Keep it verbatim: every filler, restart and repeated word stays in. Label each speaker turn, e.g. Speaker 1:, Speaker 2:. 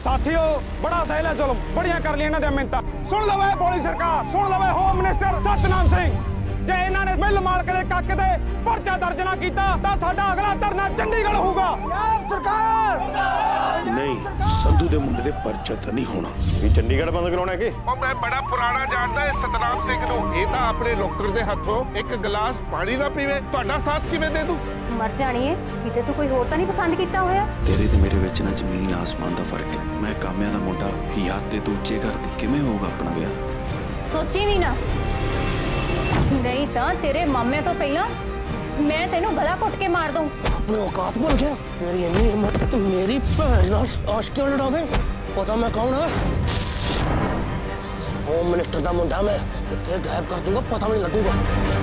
Speaker 1: साथियों बड़ा सहल है जुल्म, बड़ियां कर लिया इन्हां दी मिन्नतां। सुन लवे बोली सरकार, सुन लवे होम मिनिस्टर सतनाम सिंह, जे इन्हां ने मिल मालक दे काके दे पर्चा दर्ज ना कीता तां साडा अगला धरना चंडीगढ़ होगा। सरकार
Speaker 2: नहीं, संधू दे मुंडे दे पर्चा तां नहीं होना।
Speaker 1: ये चंडीगढ़ बंद कराउणा कि?
Speaker 3: ओ मैं बड़ा पुराना जानदा है सतनाम सिंह नूं। ये तां अपने नौकर दे हत्थों एक गिलास पानी ना पीवे, तुहाडा साथ किवें दे दूं?
Speaker 4: मर जानी है किते तू कोई होर तां नहीं पसंद कीता होया?
Speaker 5: तेरे ते मेरे विच ना जमीन आसमान दा फर्क है। मैं काम्या दा मुंडा यार ते दूजे घर दी किवें होगा अपना ब्याह?
Speaker 4: सोची भी ना, नहीं तां तेरे मामे तो पहला मैं तेनू गला घुट के मार दूं।
Speaker 2: अपनी औकात भूल गया? तेरी इन्नी हिम्मत तो मेरी भैन नाल आशिकियां लड़ावे? पता मैं कौन हां? होम मिनिस्टर दा मुंडा मैं, कित्थे गायब कर दूंगा पता भी नहीं लगूगा।